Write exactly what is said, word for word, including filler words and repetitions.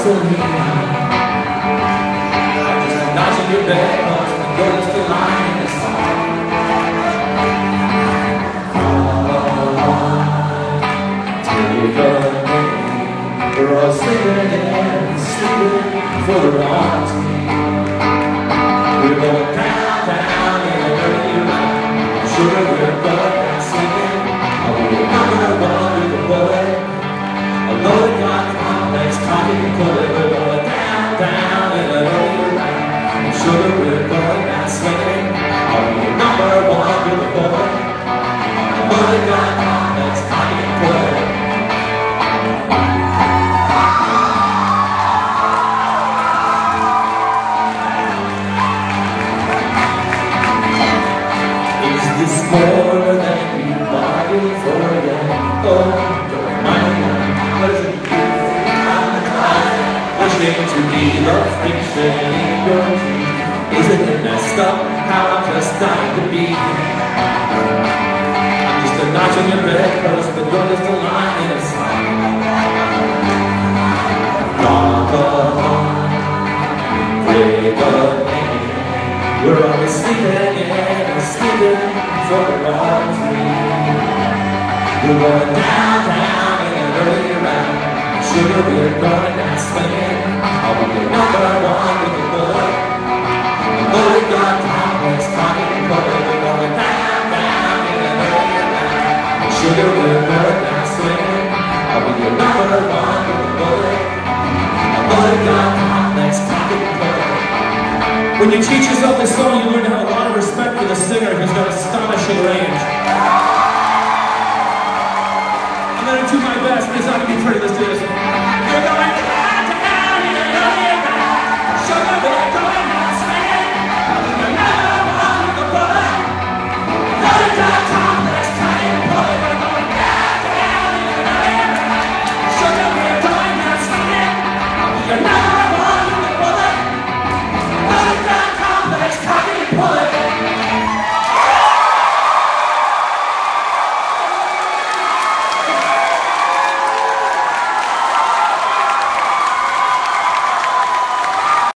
gasoline. I'm just not in your bed, cause the girl is still lying in the song. Take a name, we're all sleeping and sleeping for the wrong team. We're going down, down in a dirty night. Sure we're going and sleeping. I'll be the number one with the bullet. Although it got complex, cocky and bullet. We're going down, down in a dirty night. I'm sure we're going and sleeping. I'll be the number one with the bullet. Although it got complex, cocky and bullet. It's more than you bargained for, yeah. Oh, my God, what is it? I'm the kind wishing to be the fiction in your dream. Isn't it messed up how I'm just dying to be? I'm just a notch on your bed, cause the girl is the line in a song. Gone the line, play the game. We're always sleeping and sleeping for the wrong dream. We're going down, down in an early round. Sure we're going and swinging. I'll be the number one with the bullet. The bullet got complex, cocky and bullet. We're going down, down in an early round. Sure we're going and swinging. I'll be the number one with the bullet. The bullet got complex, cocky and bullet. When you teach yourself this song, you learn to have a lot of respect for the singer who's got astonishing range.